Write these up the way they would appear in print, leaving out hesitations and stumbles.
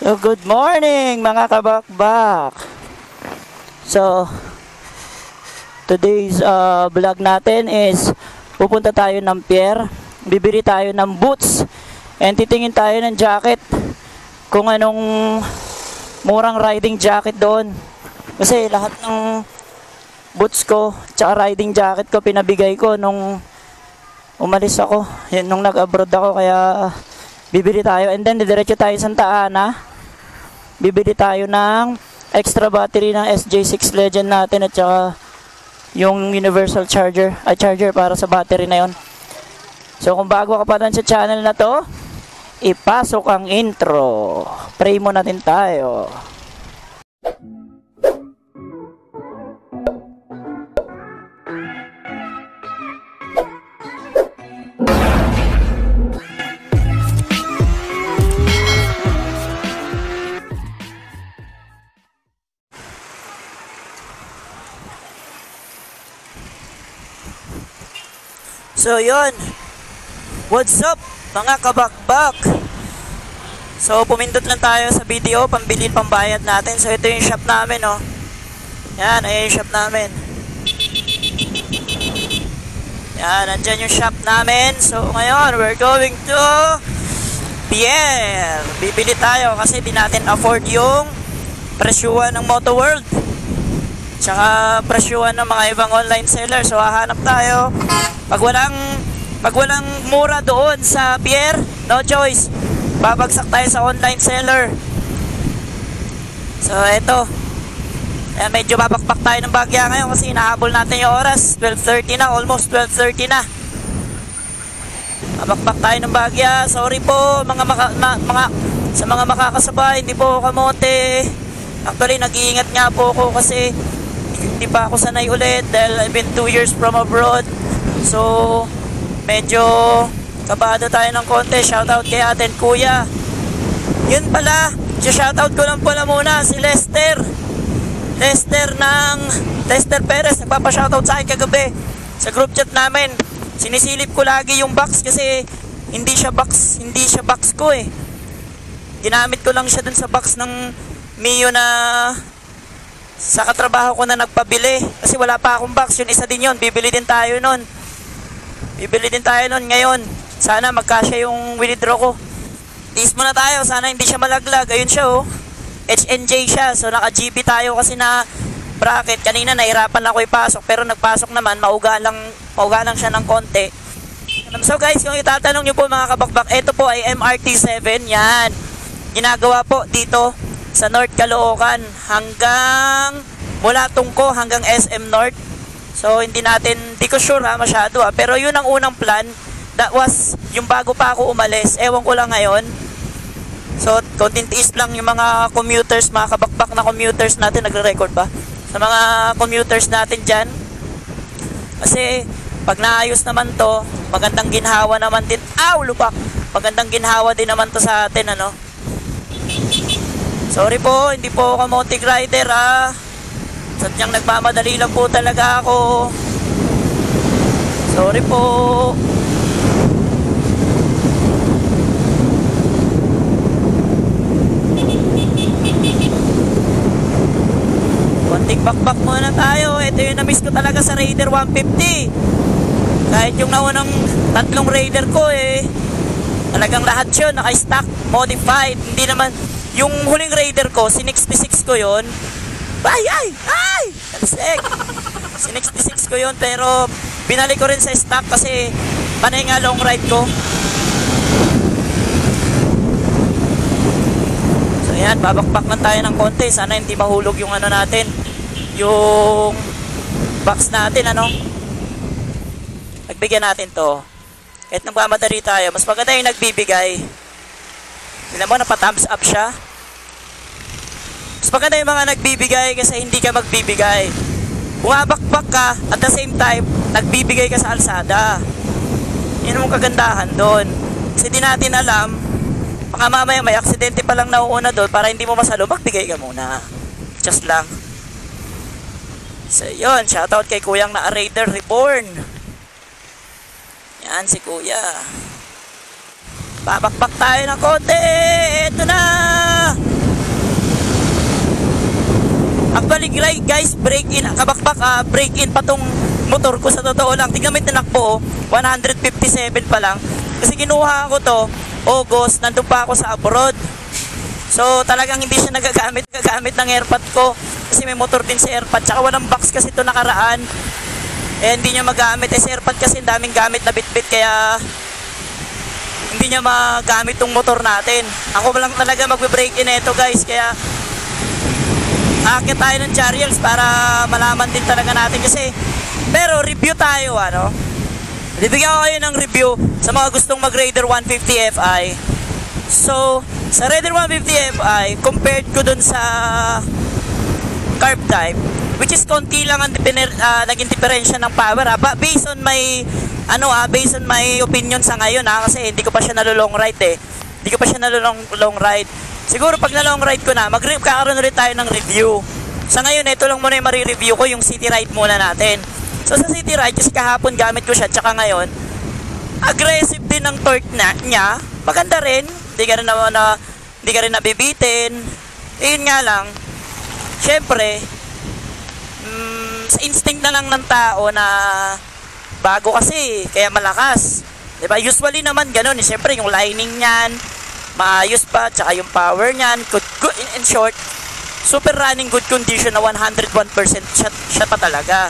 So, good morning mga kabakbak. So, today's vlog natin is pupunta tayo ng pier. Bibili tayo ng boots and titingin tayo ng jacket. Kung anong murang riding jacket doon. Kasi lahat ng boots ko tsaka riding jacket ko pinabigay ko nung umalis ako. Yan, nung nag-abroad ako, kaya bibili tayo and then diretso tayo sa Santa Ana. Bibili tayo ng extra battery ng SJ6 Legend natin at saka yung universal charger para sa battery na yon. So kung bago ka pa lang sa channel na to, ipasok ang intro. Pray muna natin tayo. So yun, what's up mga kabakbak? So pumindot lang tayo sa video, pambilin pambayad natin. So ito yung shop namin, oh. Yan, ayan yung shop namin. Yan, nandyan yung shop namin. So ngayon, we're going to Pier. Bibili tayo kasi di natin afford yung presyuhan ng Moto World tsaka presyuhan ng mga ibang online seller. So hahanap tayo. Pag walang mura doon sa pier, no choice. Babagsak tayo sa online seller. So eto. Medyo babakbak tayo ng bagya ngayon kasi hinahabol natin yung oras. 12:30 na, almost 12:30 na. Babakbak tayo ng bagya. Sorry po sa mga makakasabay, hindi po kamote. Actually, nag-iingat nga po ako kasi hindi pa ako sanay ulit dahil I've been 2 years from abroad. So, medyo kabado tayo ng konti. Shoutout kay atin kuya. Yun pala, shoutout ko lang pala muna si Lester Perez. Nagpapa-shoutout sa akin kagabi sa group chat namin. Sinisilip ko lagi yung box kasi hindi siya box ko eh. Ginamit ko lang siya dun sa box ng Mio na sa katrabaho ko na nagpabili kasi wala pa akong box. Yun isa din yun, bibili din tayo nun ngayon. Sana magkasya yung withdraw ko. Tiis muna tayo, sana hindi siya malaglag. Ayun siya, oh, HNJ siya. So naka GB tayo kasi na bracket. Kanina nahirapan ako ipasok pero nagpasok naman, mauga lang siya ng konti. So guys, kung itatanong nyo po mga kabakbak, ito po ay MRT7. Yan, ginagawa po dito sa North Caloocan hanggang mula Tungko hanggang SM North. So hindi ko sure masyado pero yun ang unang plan. That was yung bago pa ako umalis. Ewan ko lang ngayon. So konting tiis lang yung mga commuters, mga kabakbak na commuters natin. Nagre-record ba? Sa mga commuters natin dyan. Kasi pag naayos naman to, magandang ginhawa naman din. Lupak! Magandang ginhawa din naman to sa atin, ano. Sorry po, hindi po ako mountain rider, Sadyang nagmamadali lang po talaga ako. Sorry po. Konting bakbak muna tayo. Ito yung na-miss ko talaga sa Raider 150. Kahit yung naunang tatlong Raider ko talagang lahat yun naka-stock, modified. Hindi naman yung huling Raider ko, si66 ko yun. Si66 ko yun, pero binalik ko rin sa stock kasi panay nga long ride ko. So yan, babakbak lang tayo ng konti. Sana hindi mahulog yung ano natin, yung box natin, ano. Nagbigyan natin to. Kahit nagmamadali tayo, mas maganda yung nagbibigay. Tignan mo, napa-thumbs up siya. Mas maganda yung mga nagbibigay kasi hindi ka magbibigay. Bumabakbak ka, at the same time, nagbibigay ka sa alsada. Yan ang kagandahan doon. Kasi di natin alam, baka mamaya may aksidente pa lang nauuna doon para hindi mo masalo, magbigay ka muna. Just lang. So yun, shoutout kay Kuyang na Raider Reborn. Yan si Kuya. Babakbak tayo ng konti. Ito na. Actually guys, break in, kabakbak, break in pa tong motor ko sa totoo lang. Tingnan mo yung tinakbo, 157 pa lang. Kasi kinuha ko to August, nandun pa ako sa abroad. So talagang hindi siya nagagamit ng airpod ko. Kasi may motor din sa airpod. Tsaka walang box kasi ito nakaraan. Eh hindi niya magamit. Eh sa airpod kasi daming gamit na bitbit. Kaya hindi niya magamit tong motor natin. Ako lang talaga magbe-break in ito guys. Kaya akit tayo ng Charials para malaman din talaga natin. Kasi pero review tayo ano. Bibigyan ko kayo ng review sa mga gustong mag Raider 150 Fi. So sa Raider 150 Fi, compared ko dun sa carb type, which is konti lang ang naging diferensya ng power based on my based on my opinion sa ngayon kasi hindi ko pa siya nalulong ride hindi ko pa siya nalulong ride. Siguro pag nalong ride ko na magkakaroon ulit tayo ng review. Sa ngayon ito lang muna yung marireview ko, yung city ride muna natin. So sa city ride kasi kahapon gamit ko siya, tsaka ngayon aggressive din ng torque niya, maganda rin, hindi ka rin nabibitin. Yun nga lang, syempre, sa instinct na lang ng tao na bago kasi, kaya malakas. Diba? Usually naman ganun. Syempre, yung lining niyan, maayos pa, tsaka yung power niyan, good, in short, super running good condition na 101% siya pa talaga.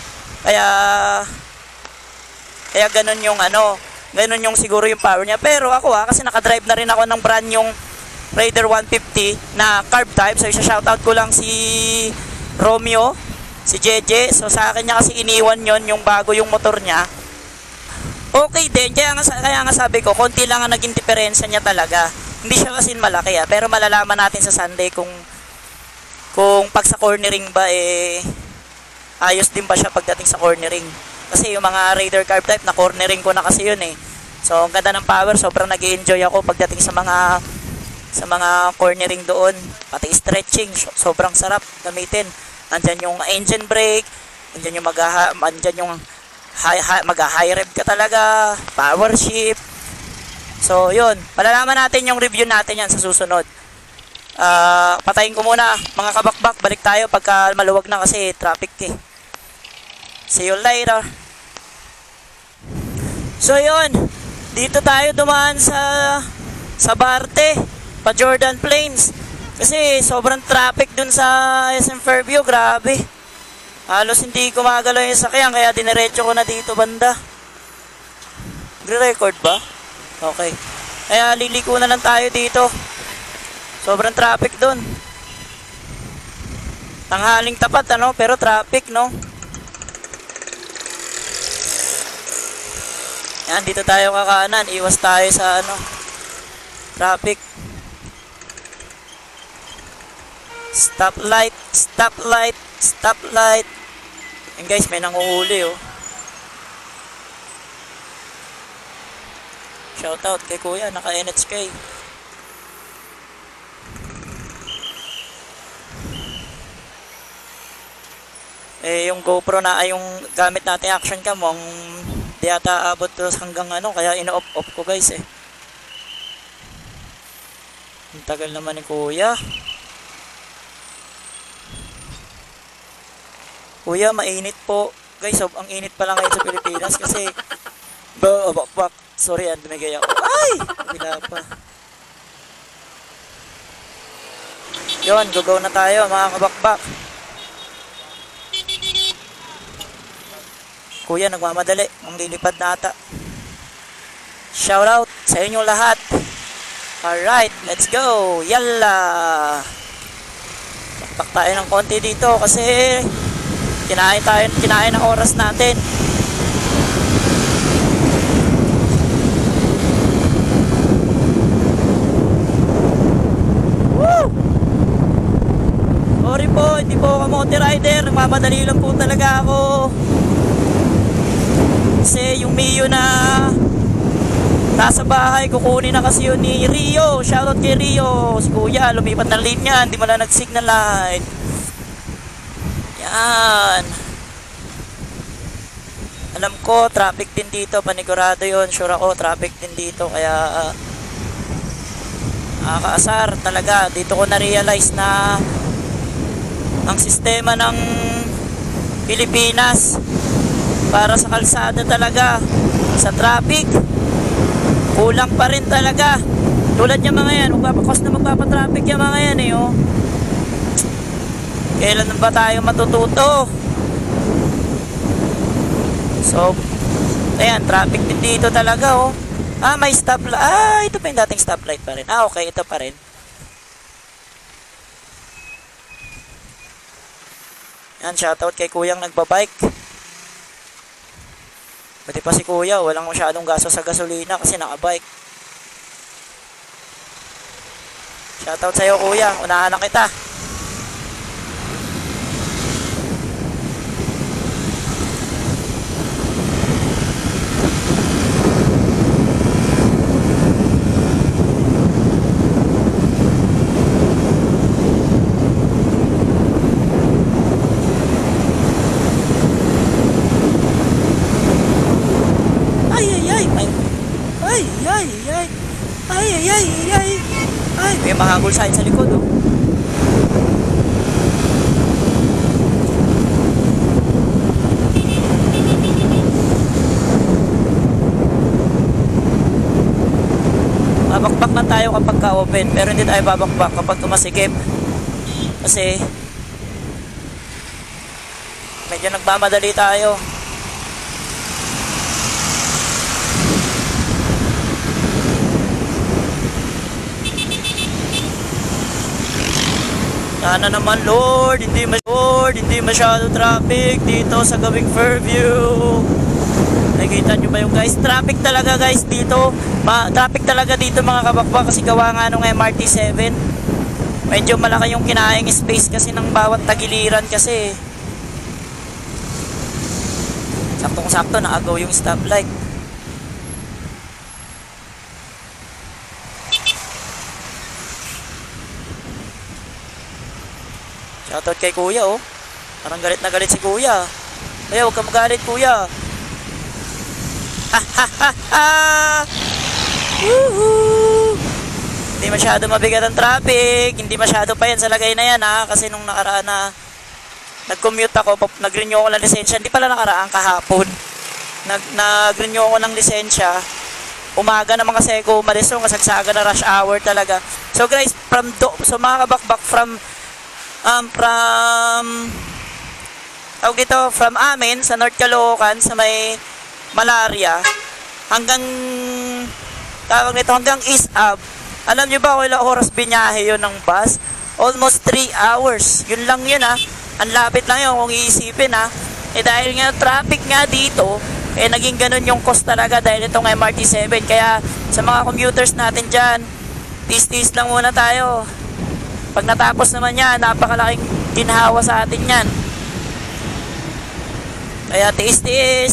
Kaya ganun yung ganun yung siguro yung power niya. Pero ako kasi nakadrive na rin ako ng brand yung Raider 150 na carb type. So isa-shoutout ko lang si Romeo, si JJ. So sa akin niya kasi iniwan yon yung bago yung motor niya. Okay din, kaya nga sabi ko, konti lang ang naging diferensya niya talaga. Hindi siya kasi malaki pero malalaman natin sa Sunday kung pag sa cornering ba ayos din ba siya pagdating sa cornering. Kasi yung mga Raider carb type na cornering ko na kasi yun So ang ganda ng power, sobrang nag-i-enjoy ako pagdating sa mga cornering doon. Pati stretching, sobrang sarap gamitin. Nandyan yung engine brake, nandyan yung mag-high rev ka talaga, power shift. So yun, malalaman natin yung review natin yan sa susunod. Patayin ko muna mga kabakbak, balik tayo pagka maluwag na kasi traffic See you later. So yun, dito tayo dumaan sa Barte, pa Jordan Plains. Kasi sobrang traffic dun sa SM Fairview, grabe. Halos hindi ko magalaw yung sakyan, kaya dinerecho ko na dito banda. Nagre-record ba? Okay. Kaya liliko na lang tayo dito. Sobrang traffic dun. Tanghaling tapat pero traffic Yan, dito tayo kakanan. Iwas tayo sa traffic. Stoplight, stoplight, stoplight. And guys, may nanguhuli Shoutout kay kuya, naka NHK. Yung GoPro yung gamit natin action cam di ata abot hanggang kaya ino-off ko guys Ang tagal naman ni kuya. Kuya, mainit po. Guys, ang init pa lang ngayon sa Pilipinas kasi sorry, dumigay ako. Ay! Bila pa. Yun, go na tayo mga kabakbak. Kuya, nagmamadali. Ang lilipad na ata. Shoutout sa inyong lahat. Alright, let's go. Yalla! Bakbak tayo ng konti dito kasi kinain ang oras natin. Woo! Sorry po, hindi po ako kamote rider. Nagmamadali lang po talaga ako. Kasi yung Mio na nasa bahay, kukunin na kasi yun ni Rio. Shoutout kay Rio. Si kuya, lumipat ng lane niya. Hindi mo lang nag-signal light. Yan. Alam ko, traffic din dito. Panigurado yun. Sure ako, traffic din dito. Kaya Nakakaasar talaga. Dito ko na-realize na ang sistema ng Pilipinas para sa kalsada talaga, sa traffic, kulang pa rin talaga. Tulad yung mga yan, magpapatraffic yung mga yan eh, oh. Kailan ba tayo matututo? So, ayan, traffic din dito talaga, oh. May stoplight. Ito pa yung dating stoplight pa rin. Okay, ito pa rin. Yan, shoutout kay kuyang nagbabike. Buti pa si kuya, walang masyadong gasto sa gasolina kasi nakabike. Shoutout sa'yo kuya, unahan na kita. May mahagol sa likod, oh. Babakbak na tayo kapag ka-open, pero hindi tayo babakbak kapag tumasikip. Kasi medyo nagmamadali tayo. Sana naman Lord, hindi masyado traffic dito sa gawing Fairview. Nakikita nyo ba yung guys? Traffic talaga guys dito. Traffic talaga dito mga kabakbak kasi gawa nga nung MRT7. Medyo malaki yung kinaing space kasi ng bawat tagiliran kasi. Saktong-sakto nakagaw yung stoplight. Shoutout kay kuya, oh. Parang galit na galit si kuya. Kaya huwag ka magalit kuya. Ha ha ha ha. Woohoo. Hindi masyado mabigat ang traffic. Hindi masyado pa yan sa lagay na yan, ha. Kasi nung nakaraan na nag-commute ako, nag-renew ako ng lisensya. Hindi pala nakaraan, kahapon. Nag-renew ako ng lisensya. Umaga naman kasi ako umalis, so kasagsaga na rush hour talaga. So guys, so mga kabakbak, from amin sa North Caloocan sa may Malaria hanggang hanggang East Ave. Alam nyo ba kung ilang oras binyahe yun ng bus? Almost 3 hours. Yun lang yun, ha. Ang lapit lang yun kung iisipin, ha. Dahil nga traffic nga dito, naging ganun yung cost talaga dahil itong MRT7. Kaya sa mga commuters natin dyan, tis-tis lang muna tayo. Pag natapos naman yan, napakalaking ginhawa sa atin yan. Kaya tiis-tiis.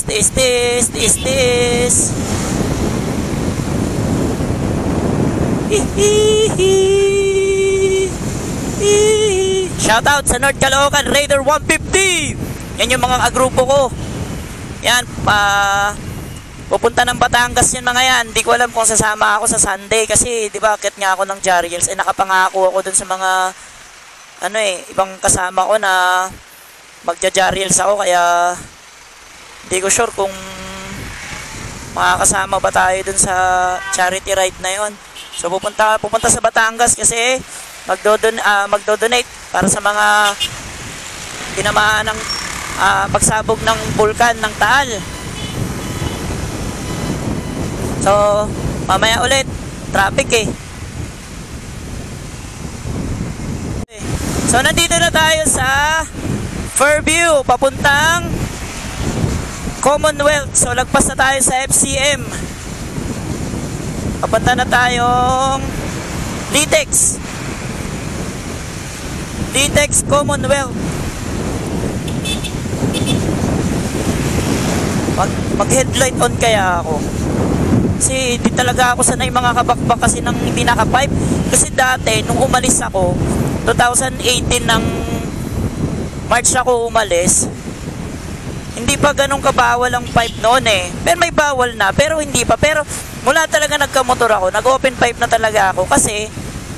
Shoutout sa North Caloocan Raider 150. Yan yung mga agrupo ko. Yan, pupunta ng Batangas yun mga yan. Hindi ko alam kung sasama ako sa Sunday kasi di ba akit nga ako ng Jariels, nakapangako ako dun sa mga ibang kasama ko na magja-Jariels ako, kaya hindi ko sure kung makakasama ba tayo dun sa charity ride na yon. So pupunta sa Batangas kasi magdo-donate para sa mga tinamaan ng pagsabog ng bulkan ng Taal. So, mamaya ulit, traffic eh. So, nandito na tayo sa Fairview, papuntang Commonwealth. So, lagpas na tayo sa FCM. Papunta na tayong Litex Commonwealth. Mag-headlight on kaya ako. Kasi di talaga ako sanay mga kabakbak kasi nang hindi naka-pipe. Kasi dati, nung umalis ako, 2018 ng March ako umalis, hindi pa ganun kabawal ang pipe noon eh. Pero may bawal na, pero hindi pa. Pero mula talaga nagkamotor ako, nag-open pipe na talaga ako kasi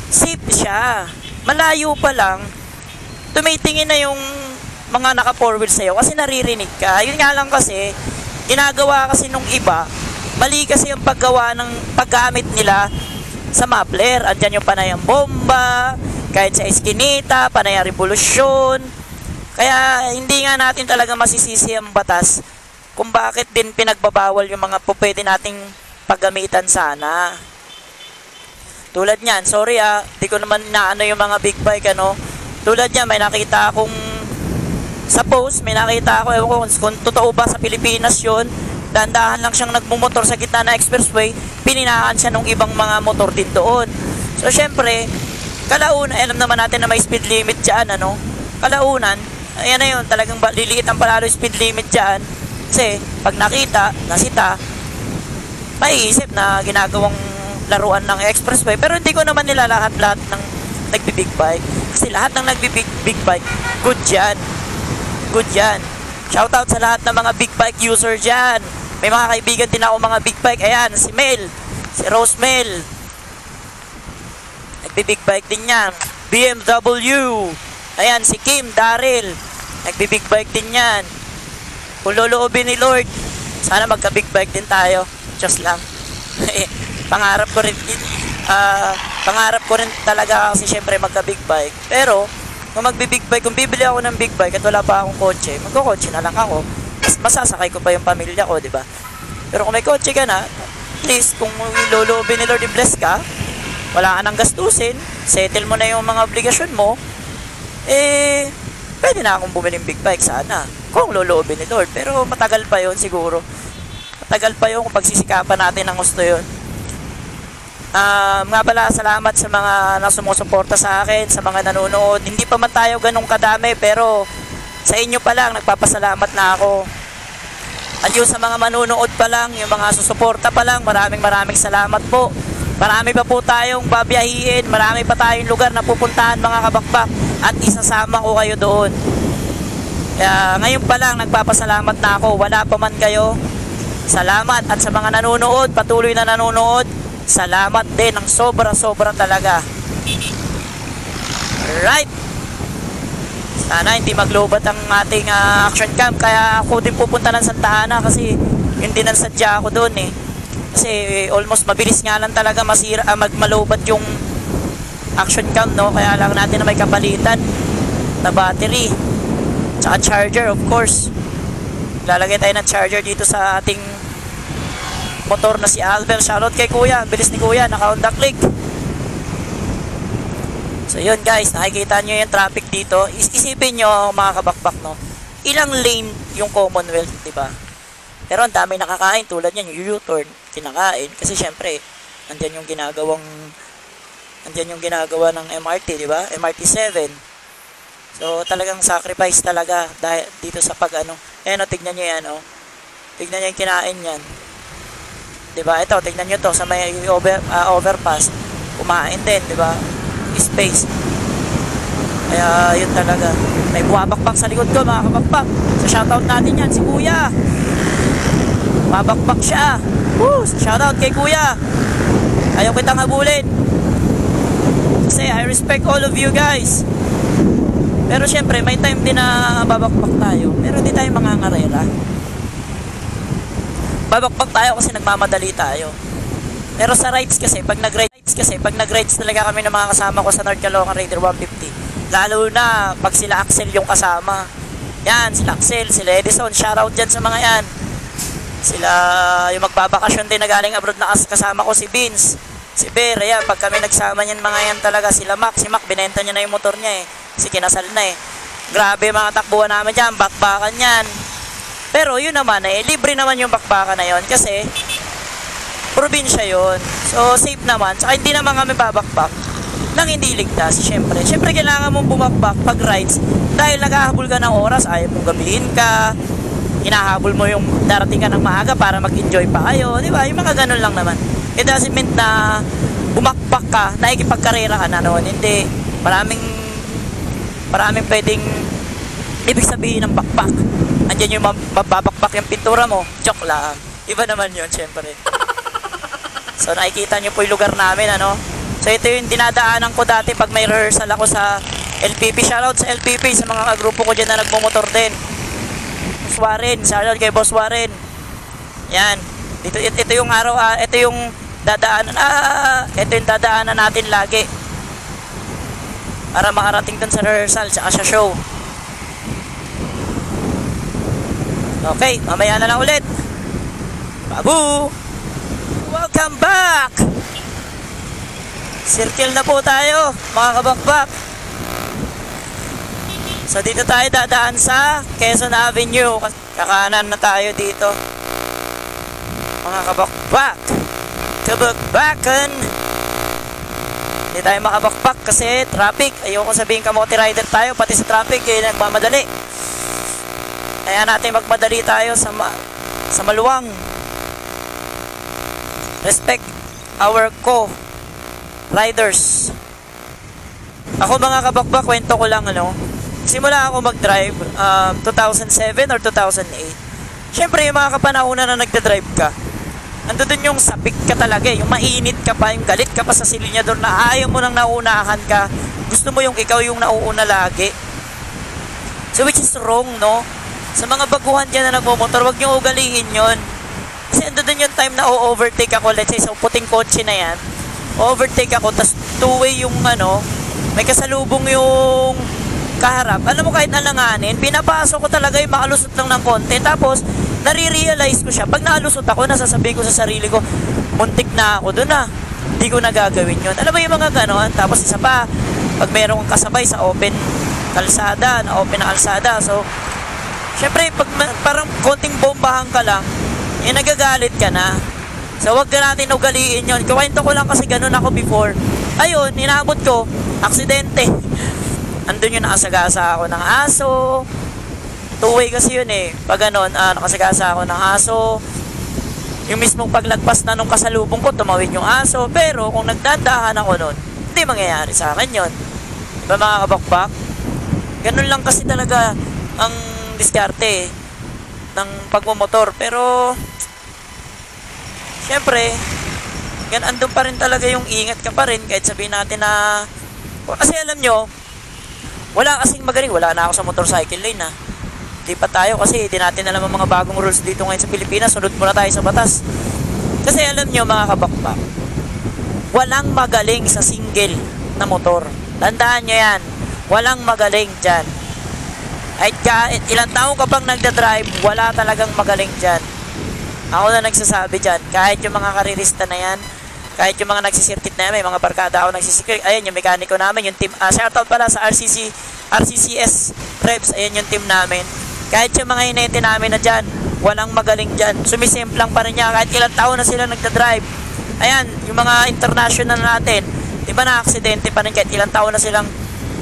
safe siya. Malayo pa lang, tumitingin na yung mga naka-forward sa'yo kasi naririnig ka. Yun nga lang kasi, ginagawa kasi nung iba, mali kasi yung paggawa ng paggamit nila sa muffler. Andyan yung panayang bomba, kahit sa eskinita, panayang revolusyon. Kaya hindi nga natin talaga masisisi ang batas kung bakit din pinagbabawal yung mga pwede nating paggamitan sana. Tulad niyan, sorry di ko naman inaano yung mga big bike Tulad niyan, may nakita akong sa post, may nakita ako, ewan ko kung totoo ba sa Pilipinas yun, dandahan lang siyang nagmumotor sa gitna na expressway, pininahan siya ng ibang mga motor din doon. So syempre, kalaunan, alam naman natin na may speed limit dyan, kalaunan, ayan na yun, talagang liliit ang palalo yung speed limit dyan, kasi pag nakita, nasita, maiisip na ginagawang laruan ng expressway. Pero hindi ko naman nila lahat ng nagbi-big bike. Kasi lahat ng nagbi-big bike, good yan. Good yan. Shoutout sa lahat ng mga big bike user dyan. May mga kaibigan din ako mga big bike. Ayan, si Mel, si Rosemel. Nagbi-big bike din yan. BMW. Ayan, si Kim, Daryl. Nagbi-big bike din yan. Kung loloobin ni Lord, sana magka-big bike din tayo. Just lang. Pangarap ko rin talaga kasi syempre magka-big bike. Pero, kung magbi-big bike, kung bibili ako ng big bike at wala pa akong kotse, magko-kotse na lang ako. Masasakay ko pa yung pamilya ko, di ba? Pero kung may kotse ka na, at least kung loloobin ni Lord i-bless ka, wala ka nang gastusin, settle mo na yung mga obligasyon mo, pwede na akong bumili ng big bike sana. Kung loloobin ni Lord. Pero matagal pa yon siguro. Matagal pa yung pagsisikapan natin ng gusto yun. Nga pala, salamat sa mga nasumusuporta sa akin, sa mga nanonood. Hindi pa man tayo ganun kadami, pero sa inyo pa lang, nagpapasalamat na ako. At yung sa mga manonood pa lang, yung mga susuporta pa lang, maraming salamat po. Marami pa po tayong babiyahiin, marami pa tayong lugar na pupuntahan mga kabakbak, at isasama ko kayo doon. Kaya ngayon pa lang, nagpapasalamat na ako. Wala pa man kayo, salamat. At sa mga nanonood, patuloy na nanonood, salamat din ng sobra talaga. Alright. Sana hindi maglobat ang ating action camp. Kaya ako din pupunta ng Santa Ana kasi yun din ang sadya ako doon Kasi almost mabilis nga lang talaga magmalobat yung action camp Kaya lang natin na may kapalitan na battery. Tsaka charger of course. Lalagay tayo ng charger dito sa ating motor na si Albert. Shoutout kay Kuya. Bilis ni Kuya. Naka-Honda Click. So yun guys. Nakikita nyo yung traffic dito. Isipin nyo mga kabakbak ilang lane yung Commonwealth, diba? Pero ang dami nakakain. Tulad yan yung U-turn. Kinakain. Kasi syempre andyan yung ginagawa ng MRT, diba? MRT 7. So talagang sacrifice talaga dahil dito sa tignan nyo yan tignan nyo yung kinain yan. Diba? Ito, tignan nyo to sa may overpass. Kumain din, diba? Space. Kaya, yun talaga. May buwabakbak sa likod ko, mga kabakbak. So, shoutout natin yan, si Kuya. Babakbak siya. Woo! Shoutout kay Kuya. Ayaw kitang habulin. Kasi, I respect all of you guys. Pero, syempre, may time din na babakbak tayo. Pero, di tayo mangangarera. Babakbak tayo kasi nagmamadali tayo. Pero sa rides kasi, pag nag-rides talaga kami ng mga kasama ko sa North Caloocan Raider 150. Lalo na pag sila Axel yung kasama. Yan, sila Axel, sila Edison, shoutout dyan sa mga yan. Sila yung magbabakasyon din na galing abroad na kasama ko, si Vince, si Bear, yan. Pag kami nagsama niyan mga yan talaga, sila Mac, si Mac, binenta niya na yung motor niya kasi kinasal na Grabe mga takbuhan namin dyan, bakbakan yan. Pero yun naman libre naman yung bakbakan na yun kasi probinsya yun. So safe naman. Saka hindi naman kami babakbak nang hindi ligtas. Siyempre kailangan mong bumabak pag rides dahil naghahabol ka ng oras, ayaw mong gabihin ka, hinahabol mo yung darating ka ng maaga para mag-enjoy pa kayo, di ba? Yung mga ganun lang naman. It doesn't mean na bumakbak ka, nakikipagkarera ka na noon. Hindi. Maraming pwedeng ibig sabihin ng bakbak. Andiyan yung mababakbak yung pintura mo. Joke lang. Iba naman yun, syempre. So nakikita nyo po yung lugar namin, So So ito yung dinadaanan ko dati pag may rehearsal ako sa LPP. Shoutout sa LPP, sa mga kagrupo ko dyan na nagmumotor din. Boss Warren, shoutout kay Boss Warren. Yan. Ito yung araw, ito yung dadaanan, ito yung dadaanan natin lagi. Para makarating dun sa rehearsal, tsaka sa show. Okay, mamaya na lang ulit. Babu! Welcome back! Circle na po tayo, mga kabakbak. So dito tayo dadaan sa Quezon Avenue. Kakanan na tayo dito, mga kabakbak. Kabakbakan. Hindi tayo makabakbak kasi traffic. Ayoko sabihin kamote rider tayo, pati sa traffic nagmamadali. Kaya natin magmadali tayo sa maluwang. Respect our co-riders. Ako mga kabakbak, kwento ko lang simula ako mag-drive 2007 or 2008. Syempre yung mga kapanahonan na nagda-drive ka, ando dun yung sapik ka talaga, yung mainit ka pa, yung galit ka pa sa silinyador na ayaw mo nang nauunahan ka. Gusto mo yung ikaw yung nauuna lagi. So which is wrong, no? Sa mga baguhan dyan na nagmumotor, wag nyo ugalihin yun. Kasi ando dun yung time na o-overtake ako, let's say sa puting kotse na yan, overtake ako, tas two-way yung may kasalubong yung kaharap. Alam mo, kahit alanganin, pinapasok ko talaga yung makalusot lang ng konti. Tapos, nare-realize ko siya. Pag nakalusot ako, nasasabihin ko sa sarili ko, muntik na ako doon hindi ko na gagawin yun. Alam mo yung mga gano'n? Tapos isa pa, pag mayroong kasabay sa open kalsada, so, syempre, pag parang konting bombahan ka lang, nagagalit ka na. So, wag ka natin ugaliin yun. Kwento ko lang kasi gano'n ako before. Ayun, inabot ko, aksidente. Andun yung nakasagasa ako ng aso. Two-way kasi yun Pag nakasagasa ako ng aso. Yung mismong paglagpas na nung kasalubong ko, tumawid yung aso. Pero kung nagdadahan ako nun, hindi mangyayari sa akin yun. Diba mga kabakbak? Ganun lang kasi talaga ang diskarte ng pagmumotor. Pero syempre, andun pa rin talaga yung ingat ka pa rin. Kahit sabihin natin na, kasi alam nyo, wala kasing magaling. Wala na ako sa motorcycle lane Di pa tayo kasi di natin alam ang mga bagong rules dito ngayon sa Pilipinas. Sunod muna tayo sa batas. Kasi alam nyo mga kabakbak, walang magaling sa single na motor. Tandaan nyo yan. Walang magaling dyan. Kahit ilang taong ka pang nagdadrive, wala talagang magaling dyan. Ako na nagsasabi dyan. Kahit yung mga karirista na yan, kahit yung mga nagsisirkit na yan, may mga barkada ako nagsisirkit. Ayan yung mekaniko namin, yung team. Shoutout pala sa RCCS Reps. Ayan yung team namin. Kahit yung mga hinete namin na dyan, walang magaling dyan. Sumisimplang pa rin niya. Kahit ilang taon na sila nagdadrive. Ayan, yung mga international natin, di ba na-aksidente pa rin kahit ilang taon na silang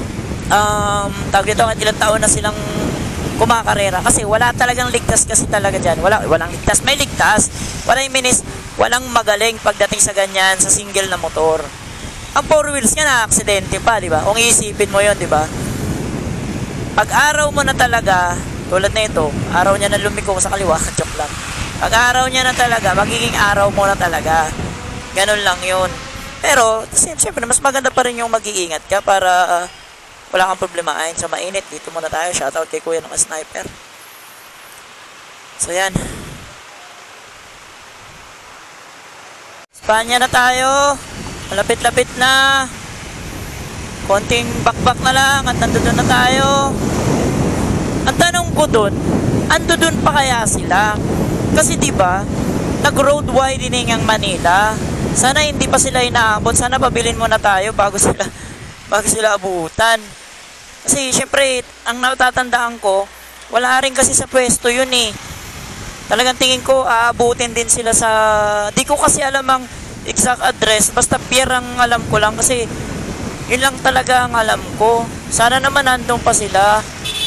kahit ilang taon na silang kumakarera. Kasi wala talagang ligtas kasi talaga dyan. Walang ligtas. May ligtas. Walang magaling pagdating sa ganyan sa single na motor. Ang four wheels nga na-aksidente pa, di ba? Kung iisipin mo yon, di ba? Pag araw mo na talaga, tulad na ito, araw niya na lumiko sa kaliwa, joke lang. Pag araw niya na talaga, magiging araw mo na talaga. Ganun lang yun. Pero, siyempre, mas maganda pa rin yung mag-iingat ka para wala kang problemain sa mainit. Dito muna tayo. Shoutout kay Kuya ng Sniper. So, yan. Espanya na tayo. Malapit-lapit na. Konting bakbak na lang at nandun na tayo. Ang tanong ko dun, ando dun pa kaya sila? Kasi diba, nag-road widening ang Manila. Sana hindi pa sila inaabot. Sana pabilin muna tayo bago sila abutan. Kasi syempre, ang natatandaan ko, wala rin kasi sa pwesto yun Talagang tingin ko, aabutin din sila sa... Di ko kasi alam ang exact address. Basta pier ang alam ko lang kasi yun lang talaga ang alam ko. Sana naman nandun pa sila.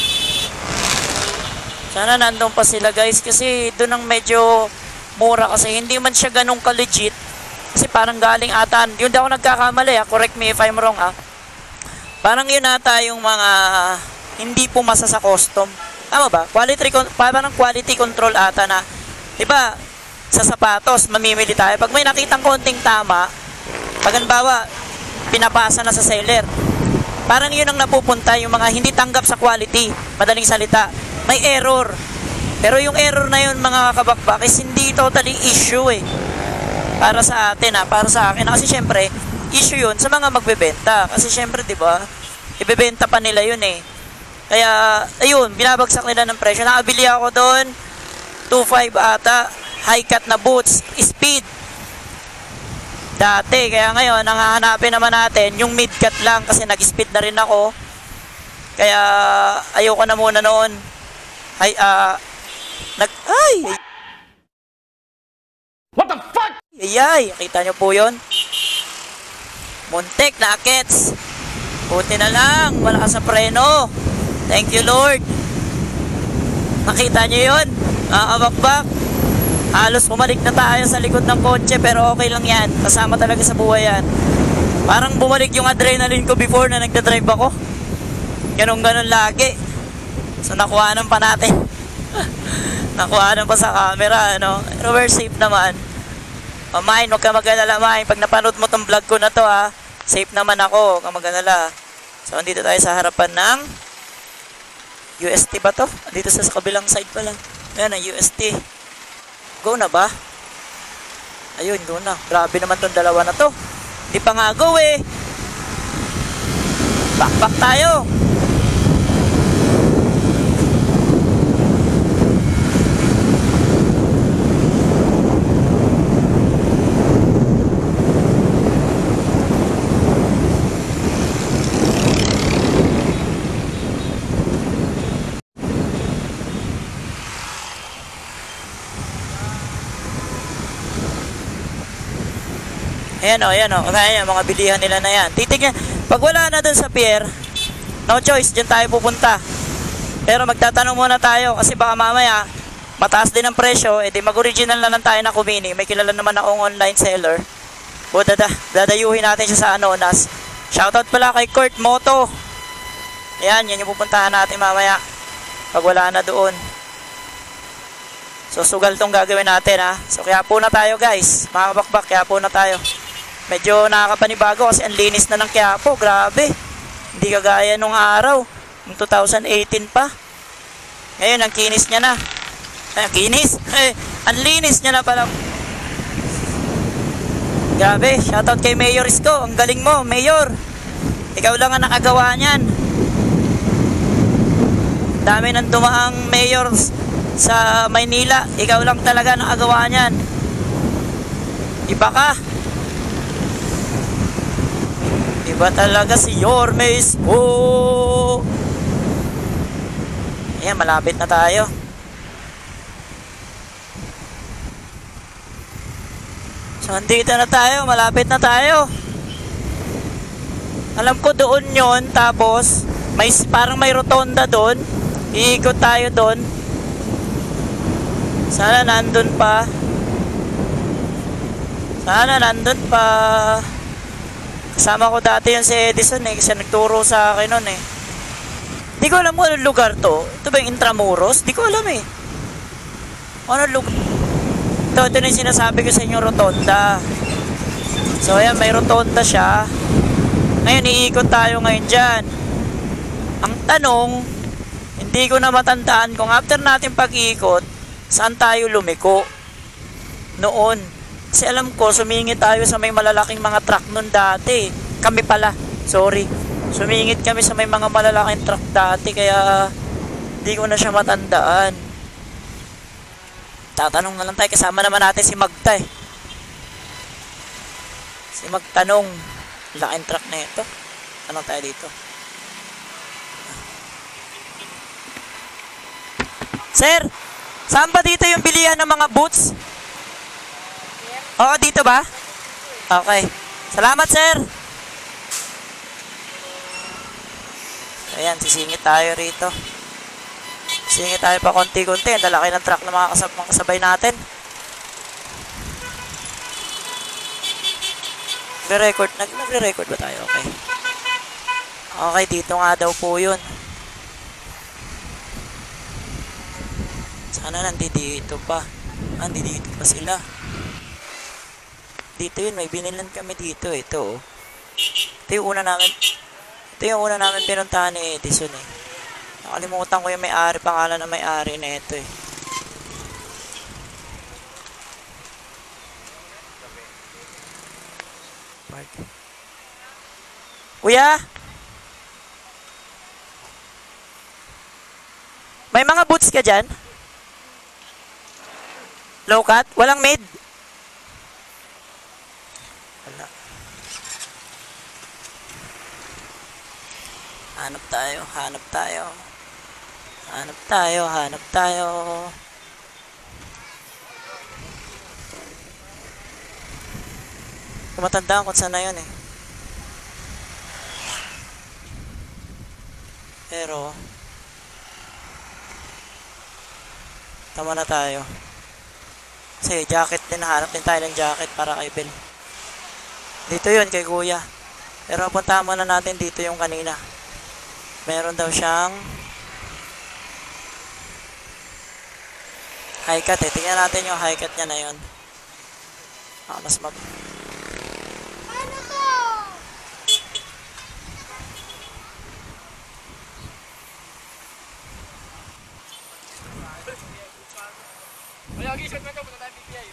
Sana nandun pa sila guys. Kasi doon ang medyo mura kasi. Hindi man siya ganun ka-legit. Kasi parang galing ata. Yun daw nagkakamali correct me if I'm wrong Parang yun ata yung mga hindi pumasa sa custom. Tama ba? Parang quality control ata na, diba, sa sapatos, mamimili tayo. Pag may nakitang konting tama, pag halimbawa, pinapasa na sa seller. Parang yun ang napupunta, yung mga hindi tanggap sa quality. Madaling salita, may error. Pero yung error na yun, mga kabakbak, is hindi totally issue eh. Para sa atin para sa akin. Kasi syempre, issue yun sa mga magbebenta. Kasi syempre, di ba, ibebenta pa nila yun eh. Kaya, ayun, binabagsak nila ng presyo. Nakabili ako doon, 2.5 ata, high cut na boots, speed. Dati, kaya ngayon, ang hahanapin naman natin, yung mid cut lang, kasi nag-speed na rin ako. Kaya, ayoko na muna noon. Ay, What the fuck? Ayay, kita nyo po yun. Muntik na akits. Buti na lang, malakas sa preno. Thank you, Lord. Nakita nyo yun? Bakbak. Halos bumalik na tayo sa likod ng kotse, pero okay lang yan. Kasama talaga sa buhay yan. Parang bumalik yung adrenaline ko before na nagdadrive ako. Ganon-ganon lagi. So nakuhanan pa natin. Nakuhanan pa sa camera, ano? Pero we're safe naman. Mine, huwag ka mag-alala, Mine. Pag napanood mo tong vlog ko na to, safe naman ako. Huwag ka mag-alala. So, andito tayo sa harapan ng UST ba to? Dito sa kabilang side pala. Ayan, ang UST. Go na ba? Ayun, go na. Grabe naman tong dalawa na to. Di pa nga go eh. Back tayo. Ayan o. Ayan, mga bilihan nila na yan. Titignan. Pag wala na dun sa pier, no choice, dyan tayo pupunta. Pero magtatanong muna tayo kasi baka mamaya, mataas din ang presyo, edi mag-original na lang tayo na Kumini. May kilala naman akong online seller. O dadayuhin natin siya sa Anonas. Shoutout pala kay Kurt Moto. Ayan, yan yung pupuntahan natin mamaya. Pag wala na doon. So sugal tong gagawin natin So kaya po na tayo guys. Mga kabakbak, kaya po na tayo. Medyo nakakapanibago kasi ang linis na ng Quiapo. Grabe. Hindi kagaya nung araw. Nung 2018 pa. Ngayon, ang kinis niya na. Kinis? Ang linis niya na pala. Grabe. Shoutout kay Mayor Isko. Ang galing mo, Mayor. Ikaw lang ang nakagawa niyan. Dami nang dumaang mayors sa Maynila. Ikaw lang talaga nakagawa niyan. Iba ka. Iba talaga si Yorme Isko. Ayan, malapit na tayo. So, andito na tayo. Malapit na tayo. Alam ko doon yon. Tapos, parang may rotonda doon. Iikot tayo doon. Sana nandun pa. Kasama ko dati yun si Edison kasi nagturo sa akin nun Di ko alam kung anong lugar to. Ito ba yung Intramuros? Di ko alam Anong lugar? Ito na yung sinasabi ko sa inyo, rotonda. So ayan, may rotonda siya. Ngayon, iikot tayo ngayon dyan. Ang tanong, hindi ko na matandaan kung after natin pag-iikot, saan tayo lumiko noon. Kasi alam ko, sumingit tayo sa may malalaking mga truck nun dati. Kami pala, sorry. Sumingit kami sa may mga malalaking truck dati, kaya di ko na siya matandaan. Tatanong na lang tayo, kasama naman natin si Magta Si Magtanong, laking truck na ito. Tanong tayo dito. Sir, saan ba dito yung bilihan ng mga boots? Oo, dito ba? Okay. Salamat, sir. Ayan, sisingit tayo rito. Sisingit tayo pa konti-konti. Ang lalaki ng truck na mga kasabay natin. Nagre-record ba tayo? Okay. Okay, dito nga daw po yun. Sana nandito pa. Nandito pa sila. Dito yun, may binilan kami dito. Ito Ito yung una namin. Ito yung una namin pinuntahan ni Edison eh. Nakalimutan ko yung may-ari, pangalan ng may-ari na ito eh. Park. Kuya? May mga boots ka dyan? Low cut? Walang mid? Wala. Hanap tayo, hanap tayo. Hanap tayo, hanap tayo. Matandaan kung saan na yun eh. Pero, tama na tayo. Kasi jacket din, hanap din tayo ng jacket para kay Bel. Dito yun, kay Kuya. Pero puntahan muna natin dito yung kanina. Meron daw siyang high cut eh. Tingnan natin yung high cut niya na yun. Mas Ano to? Lagi shot na to, punta tayo PPI.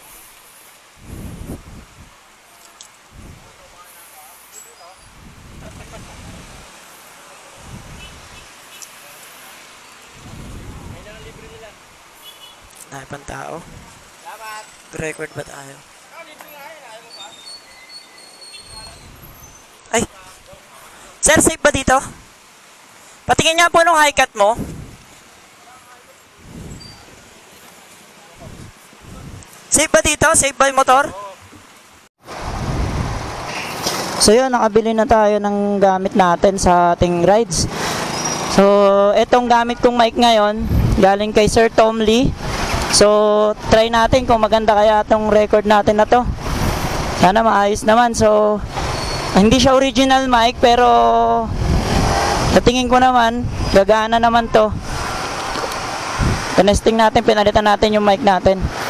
May lang libre nila. dahil pang tao. Salamat. Record ba tayo? Libre nga yun, ayaw mo pa? Ay! Sir, safe ba dito? Patingin nga po nung high cut mo. Safe ba dito? Safe ba yung motor? So yun, nakabili na tayo ng gamit natin sa ating rides. So, etong gamit kong mic ngayon, galing kay Sir Tom Lee. So, try natin kung maganda kaya itong record natin na to. Sana maayos naman. So, hindi siya original mic, pero sa tingin ko naman, gagana naman to. Tinesting natin, pinalitan natin yung mic natin.